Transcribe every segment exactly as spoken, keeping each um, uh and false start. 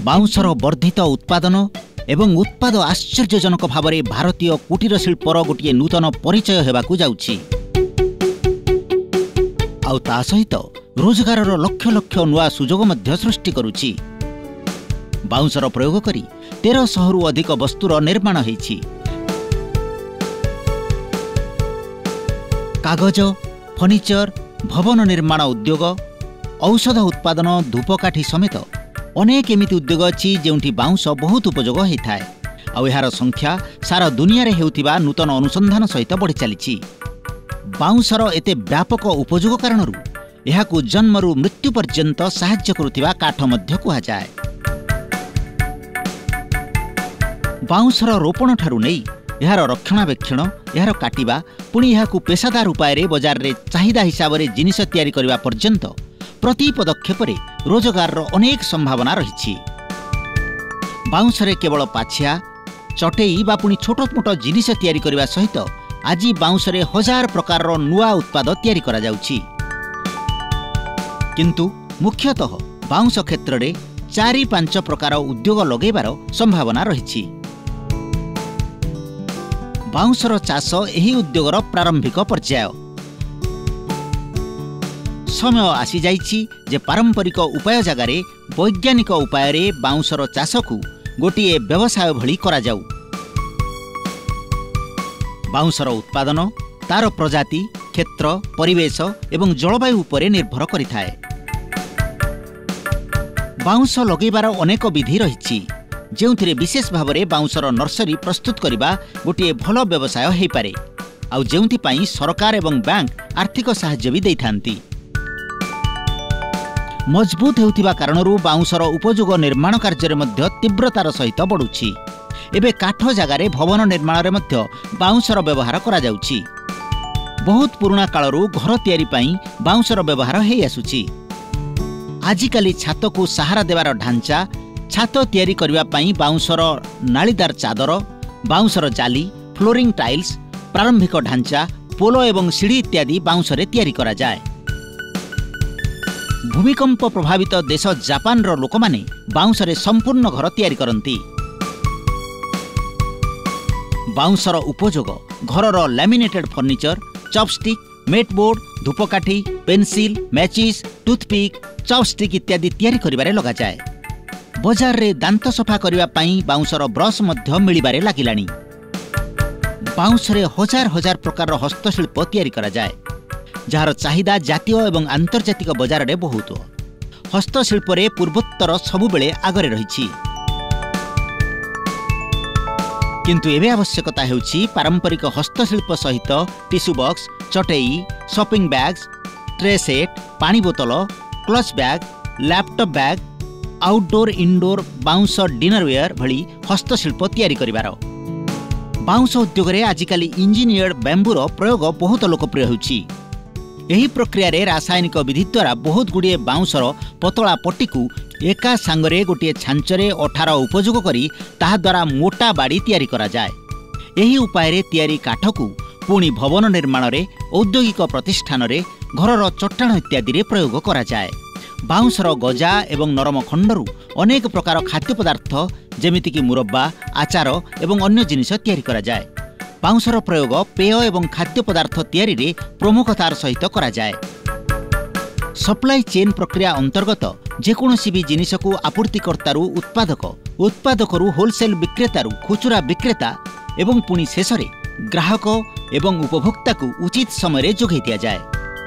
Bouncer वर्धित उत्पादन एवं उत्पाद आश्चर्यजनक भाव में भारतीय कुटीर शिल्पर गोटे नूतन परिचय होगाकू जाउछि। आउ ता सहित रोजगार लक्ष लक्ष नुआ सुजोग मध्य सृष्टि करुछि। बाउंसर प्रयोग करी तेरह सौ रु अधिक वस्तुर निर्माण होइछि। कागज, फर्निचर, भवन निर्माण उद्योग, औषध उत्पादन, धूपकाठी समेत अनेक एमिति उद्योग अच्छी जोंठी बाउंस बहुत उपयोग होता है। आउ यार संख्या सारा दुनिया रे हेउथिबा नूतन अनुसंधान सहित बढ़ी चली। बाउंसर एते व्यापक उपयोग कारणरू एहाकू जन्मरू मृत्यु पर्यंत साहाय्य करुथिबा काठ मध्य कुहा जाए। बाउंसर रोपण ठारू नहीं यार रक्षणाबेक्षण, यार काटिबा, पुणी याकू पेशादार उपाय बजार रे चाहिदा हिसाब से जिनिस तैयारी करबा पर्यंत प्रति पदक्षेप रोजगार अनेक संभावना रही। बाउंसरे केवल पाछिया, चटेई बा पुणी छोट मोट जिनिस तैयारी करबा सहित आज बाउंसरे हजार प्रकार नुआ उत्पाद तैयारी करा जाउछि। किंतु मुख्यतः बाउंस क्षेत्र में चारि पांच प्रकार उद्योग लगेबार संभावना रही। बाउंसर चाष एही उद्योगर प्रारंभिक पर्याय। समय आसी जाइछि जे पारंपरिक उपाय जगार वैज्ञानिक उपाय रे बाउंसर चाष को गोटे व्यवसाय भली करा जाऊ। बाउंसर उत्पादन तार प्रजाति, क्षेत्र, परिवेश एवं जलवायु उपरे निर्भर करिथाए। बाउंस लगेबार अनेक विधि रही, जो विशेष भाव में बाउंसर नर्सरी प्रस्तुत करने गोटे भल व्यवसाय हो पारे। आउ जेउथि पई सरकार एवं बैंक आर्थिक साहाय्य भी देइथांती। मजबूत हेउथिबा कारणरू बाउंसर उपयोग निर्माण कार्य मध्य तीव्रतार सहित बढ़ुछि। एबे काठ जगार भवन निर्माण रे मध्य बाउंसर व्यवहार करा जाउछि। बहुत पुराना कालरू घर तैयारी पई बाउंसर व्यवहार हेइ आसुछि। आजिकाली छात को सहारा देवार ढांचा, छात तैयारी करबा पई बाउंसर नालीदार चादर, बाउंसर जाली, फ्लोरिंग टाइल्स, प्रारंभिक ढांचा, पोलो एवं सीढ़ी इत्यादि बाउंसरे तैयारी करा जाए। भूमिकंप प्रभावित देश जापान रो लोक माने बाउंसरे संपूर्ण घर तैयारी करंती। बाउंसर उपयोग घरर लैमिनेटेड फर्निचर, चॉपस्टिक, मेटबोर्ड, धूपकाठी, पेंसिल, मैचिस, टूथपिक, चॉपस्टिक इत्यादि तैयारी करिबारे लगा जाए। बजार रे दांत सफा करिबा पई बाउंसर ब्रश मध्य मिलिबारे लागिलानी। बाउंसरे हजार हजार प्रकार हस्तशिल्प तैयारी करा जाए, जार चाहिदा जातीय एवं आंतर्जातिक बजार रे बहुत। हस्तशिल्प रे पूर्वोत्तर सबुबेले आगरे रहिछि। किंतु एबे आवश्यकता हेउछि पारंपरिक हस्तशिल्प सहित टिश्यू बॉक्स, चटेई, शॉपिंग बैग्स, ट्रे सेट, पानी बोतल, clutch bag, laptop bag, outdoor indoor बाउंस डिनरवेयर भली हस्तशिल्प तैयारी करिबार। बाउंस उद्योग रे आजिकाली इंजीनियर्ड बैम्बूर प्रयोग बहुत लोकप्रिय होछि। एही प्रक्रिया रे रासायनिक विधि द्वारा बहुत गुड़िए बाउंसर पतला पट्टी को एका सांगरे गोटे छांचरे अठार उपयोग करी ताहा द्वारा मोटा बाड़ी तैयारी करा जाए। एही उपाय रे तैयारी काठ को पुणी भवन निर्माण रे, औद्योगिक प्रतिष्ठान रे, घरर चट्टाण इत्यादि रे प्रयोग करा जाए। बाउंसर गजा एवं नरम खंडरू अनेक प्रकार खाद्य पदार्थ जेमिति कि मुरब्बा, आचार एवं अन्य जिनिस तैयारी करा जाए। बाउंसर प्रयोग पेय एवं खाद्य पदार्थ तैयारी रे प्रमुखतार सहित करा जाए। सप्लाई चेन प्रक्रिया अंतर्गत जेकोसी भी जिनिस को आपूर्तिकर्तारू उत्पादक, उत्पादकरू होलसेल विक्रेतारू खुचुरा विक्रेता एवं पुणी शेष रे ग्राहक एवं उपभोक्ता को उचित समय जोगाई दिया जाए।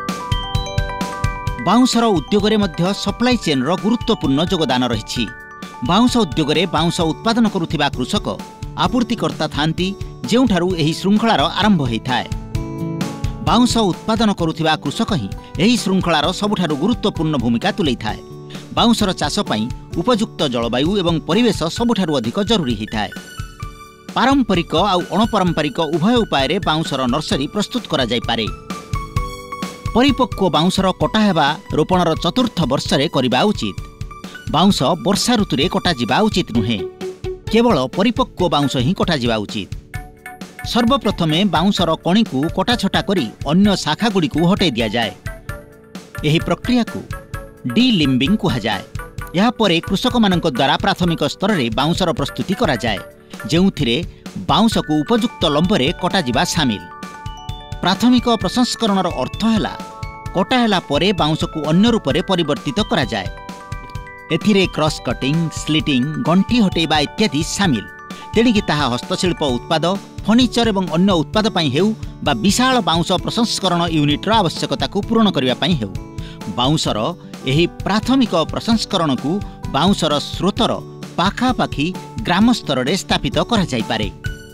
बाउंसर उद्योग रे मध्य सप्लाई चेन रो गुरुत्वपूर्ण योगदान रही। बाउंस उद्योग रे बाउंस उत्पादन करुथिबा कृषक आपूर्तिकर्ता थांती, जेउठारू एही श्रृंखलार आरंभ होइथाए। बाउंस उत्पादन करुथिबा कृषक ही एही श्रृंखलार सबुठारू गुरुत्वपूर्ण भूमिका तुलैथाए। बाउंसर चाष पई उपयुक्त जलवायु एवं परिवेश सबुठारू अधिक जरूरी होइथाए। पारंपरिक आउ अणपारंपरिक उभय उपाय रे बाउंसर नर्सरी प्रस्तुत करा जाय पारे। परिपक्व बाउंसर कटा हेबा रोपणर चतुर्थ वर्ष रे करिबा उचित। बाउंस वर्षा ऋतु रे कटा जिबा उचित नुहे, केवल परिपक्व बाउंस ही कटा जिबा उचित। सर्वप्रथमे बाउंसर कणी को कटाछटा करी अन्य शाखा गुड़ी को हटाई दिया जाए। एही प्रक्रिया को डी लिम्बिंग कहा जाए। यापर कृषक मान द्वारा प्राथमिक स्तर में बाउंसर प्रस्तुति करा जाए, जेउथिरे बाउंस को उपयुक्त लंबरे कटा सामिल। प्राथमिक प्रसंस्करण अर्थ है कटा है परे बाउंस को अन्य रूप में परिवर्तित करा जाए। एथिरे क्रॉस कटिंग, स्लिटिंग, गंठी हटेबा इत्यादि सामिल। तेणिकी ताहा हस्तशिल्प उत्पाद, फर्निचर एवं अन्य उत्पाद पई हेउ बा विशाल बाउंस प्रसंस्करण यूनिट्र आवश्यकता को पूरण करने पई हेउ, बाउंसर एही प्राथमिक प्रसंस्करण को बाउंसर स्रोतर पाखापाखि ग्राम स्तर में स्थापित करा जाई पारे।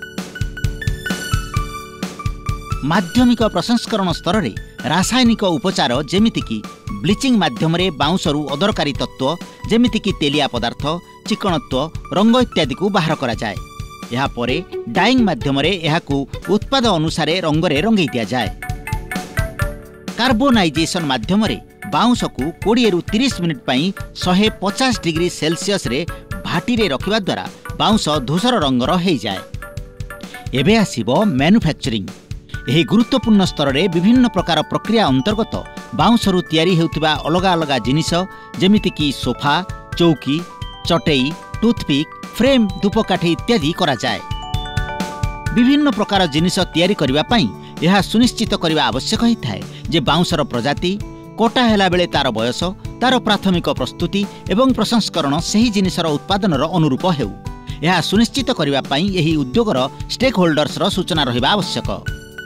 माध्यमिक प्रसंस्करण स्तर में रासायनिक उपचार जेमितिकी ब्लीचिंग माध्यम बाउंसरू अदरकारी तत्व जेमितिकी तेलिया पदार्थ, चिकणत्व, रंग इत्यादि को बाहर करा जाए। यहा परे डाइंग माध्यम उत्पाद अनुसार रंगरे रंगई दिया जाए। कार्बोनाइजेशन माध्यम बाउंस को बीस रु तीस मिनिट पई एक सौ पचास डिग्री सेल्सियस रे भाटी रे रखिबा द्वारा बाउंस धूसर रंगर हो जाए। एबे आसीबो मैन्युफैक्चरिंग। यह गुरुत्वपूर्ण स्तर में विभिन्न प्रकार प्रक्रिया अंतर्गत बाउंसरू तैयारी हेउथिबा अलग अलग जिनिस जेमितिकी सोफा, चौकी, चटेई, टूथपिक, फ्रेम, धूपकाठी इत्यादि करा जाए। विभिन्न प्रकार जिनिस तैयारी करिबा पई यह सुनिश्चित करने आवश्यक होता है जे बाउंसर प्रजाति, कटा हेला बेले तार बयस, तार प्राथमिक प्रस्तुति एवं प्रसंस्करण सही जिनिसर उत्पादन अनुरूप हेउ। यह सुनिश्चित करने पई यही उद्योगर स्टेक होल्डर्स सूचना रहिबा आवश्यक।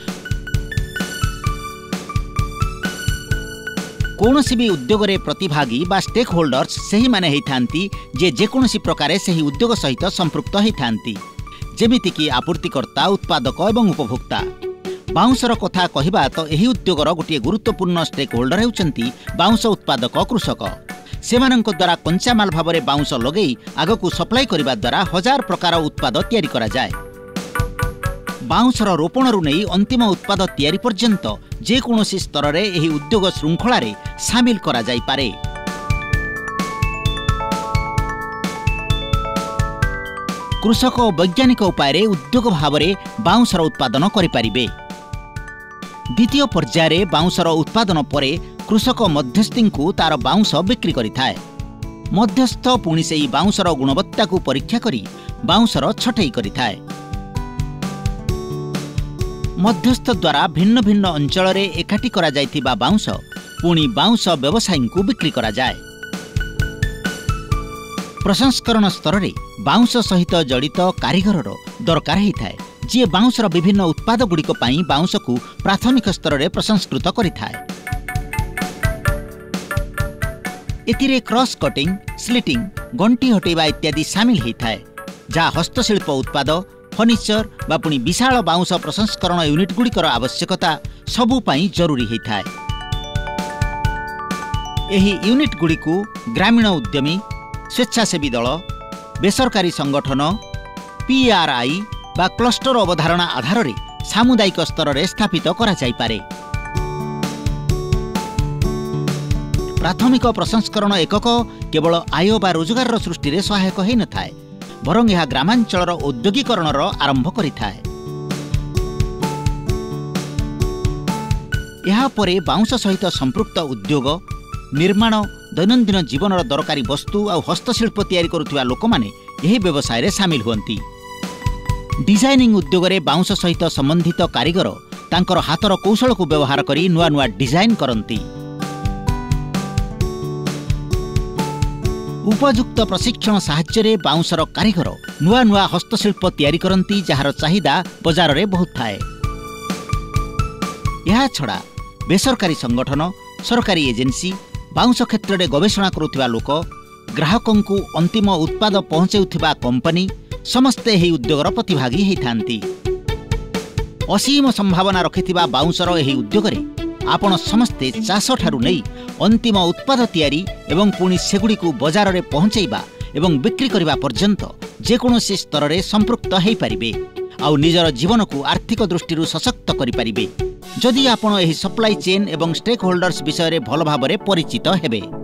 कौनसी भी उद्योग रे प्रतिभागी बा स्टेक होल्डर्स सही माने ही थांती जे जेकोसी प्रकार सही उद्योग सहित संपृक्त ही थांती, जेमितिकी आपूर्तिकर्ता, उत्पादक एवं उपभोक्ता। बाउंसर कथा कहिबा तो यही उद्योगर गोटे गुरुत्वपूर्ण स्टेक होल्डर हेउचंती बाउंस उत्पादक कृषक। सेमानंक द्वारा कंचामाल भाव में बाउंस लगे आगकू सप्लाई करने द्वारा हजार प्रकार उत्पाद तैयारी करा जाए। बाउंसर रोपणरू नहीं अंतिम उत्पाद तैयारी पर्यंत जेकोसी स्तर में यही उद्योग श्रृंखला रे सामिल करा जाई पारे। कृषक वैज्ञानिक उपाय उद्योग भाव में बाउंसर उत्पादन करिपारिबे। द्वितीय पर्यायर बाउंसर उत्पादन परे कृषक मध्यस्थी को तार बाउंस बिक्री करिथाए। मध्यस्थ पुणी से बाउंसर गुणवत्ता को परीक्षा करी बाउंसर छटई करिथाए। मध्यस्थ द्वारा भिन्न भिन्न अंचल रे एकाठी करा जाइथिबा बाउंस पुणी बाउंस व्यवसायी को बिक्री करा जाए। प्रसंस्करण स्तर में बाउंस सहित जड़ित कारीगर दरकार होता है जी बाउंसर विभिन्न उत्पाद गुड़िक पई बाउंस को प्राथमिक स्तर में प्रसंस्कृत करिथाए। एतिरे क्रॉस कटिंग, स्लिटिंग, गंठी हटेबा इत्यादि सामिल होता है, जहाँ हस्तशिल्प उत्पाद, फर्निचर बा पुणी विशाल बाउंस प्रसंस्करण यूनिट गुड़िकर आवश्यकता सबु पई जरूरी होता है। यही यूनिट गुड़िकु ग्रामीण उद्यमी, स्वेच्छासेवी दल, बेसरकारी संगठन, पीआरआई बा क्लस्टर अवधारणा आधार रे सामुदायिक स्तर में स्थापित करा जाई पारे। प्राथमिक प्रसंस्करण एकक केवल आय बा रोजगार सृष्टि में सहायक हो न थाए, बरं यह ग्रामांचल औद्योगिकरण आरंभ करिथाए। यहा परे बाउंस सहित संपृक्त उद्योग, निर्माण, दैनंदिन जीवन दरकारी वस्तु और हस्तशिल्प तैयारी करुथिबा लोक माने यही व्यवसाय रे शामिल हुअंती। डिजाइनिंग उद्योग रे बाउंस सहित संबंधित कारीगर तांकर हाथर कौशल को व्यवहार करी नुआ नुआ डिजाइन करंती। उपयुक्त प्रशिक्षण साहाय्य बाउंसर कारीगर नुआ नुआ हस्तशिल्प तैयारी करंती, जहार चाहिदा बाजार रे बहुत थाए। यह छड़ा बेसरकारी संगठन, सरकारी एजेंसी, बाउंस क्षेत्र में गवेषणा करुथिबा लोक, ग्राहकों को अंतिम उत्पाद पहुंचाउथिबा कंपनी समस्ते ही उद्योगर प्रतिभागी होइथांती। असीम संभावना रखिथिबा बाउंसर एही उद्योग रे आपण समस्ते चाष ठारू नहीं अंतिम उत्पाद तैयारी एवं पुणी सेगुड़ी को बाजार रे पहुंचाइबा एवं बिक्री करबा पर्यंत जेकोसी स्तर में संपृक्त हो पारिबे आ निजर जीवन को आर्थिक दृष्टि सशक्त करि पारिबे जदि आपण एही सप्लाई चेन एवं स्टेक होल्डर्स विषय रे भल भाबरे परिचित हेबे।